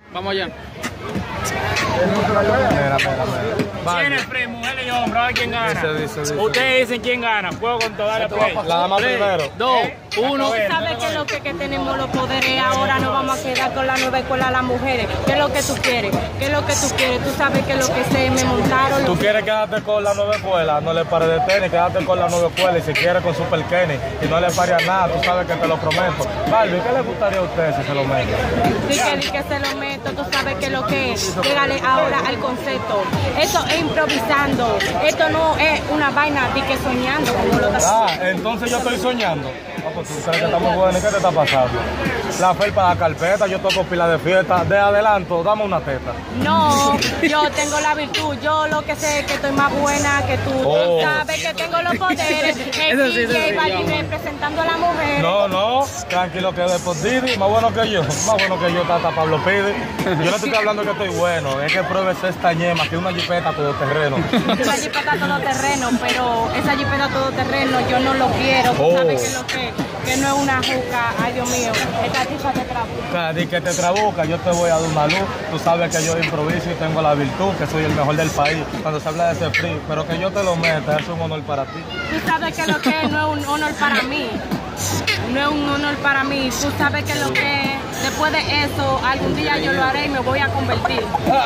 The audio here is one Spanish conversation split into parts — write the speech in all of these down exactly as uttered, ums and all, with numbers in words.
Vamos allá. Mira, mira, mira. Tiene free, mujeres y hombres, a ver quién gana. Dice, dice, dice. Ustedes dicen quién gana. Juego con toda la play. La dama primero. Dos, uno. ¿Sabes qué es lo que, que tenemos los poderes? Ahora nos vamos a quedar con la nueva escuela de las mujeres. ¿Qué es lo que tú quieres? ¿Qué es lo que tú quieres? Tú sabes que es lo que se me montaron. Tú quieres quedarte con la nueva escuela, no le pares de tenis, quédate con la nueva escuela y si quieres con Super Kenny y no le pares a nada, tú sabes que te lo prometo. Barbie, ¿qué le gustaría a usted si se lo mete? Sí, que, di que se lo meto, tú sabes que es lo que es. Llegale ahora al concepto. Esto es improvisando. Esto no es una vaina de que soñando. Como lo estás Ah, entonces yo estoy soñando. Ah, pues tú crees que estamos buenos, ¿y qué te está pasando? La felpa, la carpeta, yo toco pila de fiesta. De adelanto, dame una teta. No, yo tengo la virtud, yo lo que sé es que estoy más buena que tú. Oh. Tú sabes que tengo los poderes. El Eso sí, eso D J sí, Balvin yo. representando a la mujer. No, no, tranquilo que después Didi, más bueno que yo, más bueno que yo, Tata Pablo Pide. Yo no te estoy hablando que estoy bueno, es que pruebes esta ñema, que es una jipeta todoterreno. Esa jipeta todoterreno, pero esa jipeta todoterreno yo no lo quiero. Tú Oh. sabes que lo que, que no es una juca, ay Dios mío, esta tipa te trabuca. Di que te trabuca, yo te voy a dar una luz. Tú sabes que yo improviso y tengo la virtud, que soy el mejor del país. Cuando se habla de ese free, pero que yo te lo meta, es un honor para ti. Tú sabes que lo que es no es un honor para mí. No es un honor para mí. Tú sabes que lo que después de eso, algún día yo lo haré y me voy a convertir.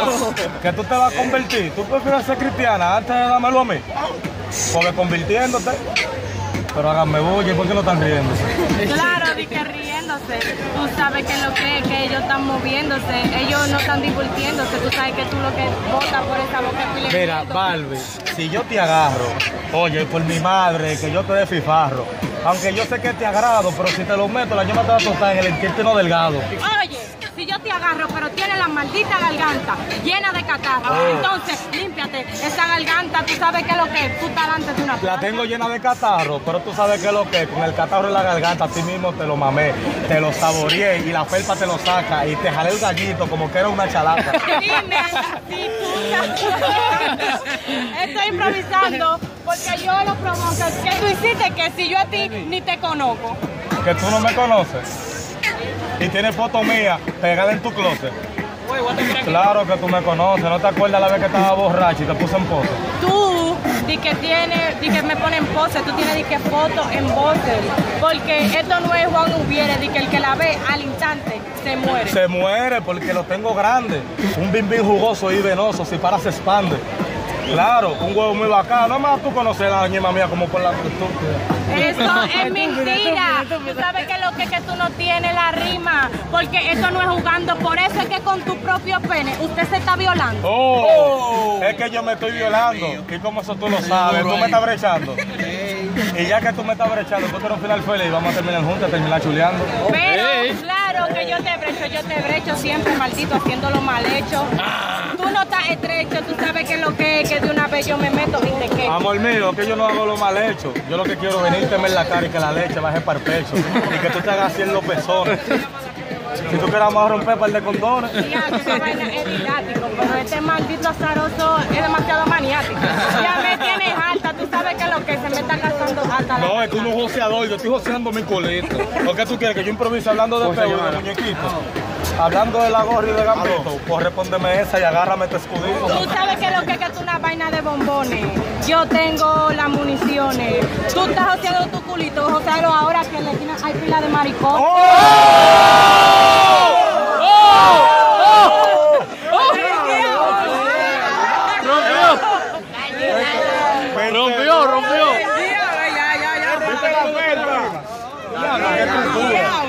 Que tú te vas a convertir. ¿Tú prefieres ser cristiana antes de dármelo a mí? Porque convirtiéndote. Pero háganme bulla, ¿y por qué no están riéndose? Claro, di que riéndose. Tú sabes que lo que es que ellos están moviéndose. Ellos no están divirtiéndose. Tú sabes que tú lo que votas por esa boca es pile. Mira, Barbie, si yo te agarro, oye, por mi madre, que yo te dé fifarro. Aunque yo sé que te agrado, pero si te lo meto, la yema te va a tostar en el intestino delgado. Oye, si yo te agarro, pero tienes la maldita garganta llena de catarro, Oh. entonces límpiate esa garganta. Tú sabes que es lo que es. Tú estás delante de una La planta. tengo llena de catarro, pero tú sabes que lo que es, con el catarro en la garganta, a ti mismo te lo mamé, te lo saboreé y la felpa te lo saca y te jalé el gallito como que era una chalaca. Dime si tú estoy improvisando porque yo lo provoco. Que tú hiciste que si yo a ti ni te conozco. Que tú no me conoces y tienes foto mía pegada en tu closet. Claro que tú me conoces, ¿no te acuerdas la vez que estaba borracha y te puse en pose? Tú di que tiene, di que me pone en pose, tú tienes di que foto en pose. Porque esto no es Juan Hubiere, di que el que la ve al instante se muere. Se muere porque lo tengo grande, un bimbín jugoso y venoso, si para se expande. Claro, un huevo muy bacano, no más tú conoces a la ñema mía como por la cultura. Eso es mentira. Tú sabes que lo que, que tú no tienes la rima. Porque eso no es jugando. Por eso es que con tu propio pene usted se está violando. Oh, es que yo me estoy violando. Y como eso tú lo sabes, tú me estás brechando. Y ya que tú me estás brechando, tú quieres un final feliz y vamos a terminar juntos, terminar chuleando. Pero Ey. claro que yo te brecho, yo te brecho siempre, maldito, haciendo lo mal hecho. Tú no estás estrecho, tú sabes que lo que es, que de una vez yo me meto y te quedo. Amor mío, que yo no hago lo mal hecho. Yo lo que quiero es venirte en la cara y que la leche baje para el pecho. Y que tú te hagas así en los pezones. Si tú quieres, vamos a romper par de condones. Ya, esa vaina es didáctico, pero este maldito azaroso es demasiado maniático. Ya me tienes alta, tú sabes que lo que se me está casando alta. No, es que uno es joseador, yo estoy joseando mi culito. ¿Por qué tú quieres que yo improvise hablando de pelo y de muñequito? Hablando de la gorra y de gambito, pues respóndeme esa y agárrame este escudito. Tú sabes que lo que es que es una vaina de bombones. Yo tengo las municiones. Tú estás haciendo tu culito, josealo ahora que en la esquina hay pila de maricón. Rompió, rompió. Ya, ya, ya.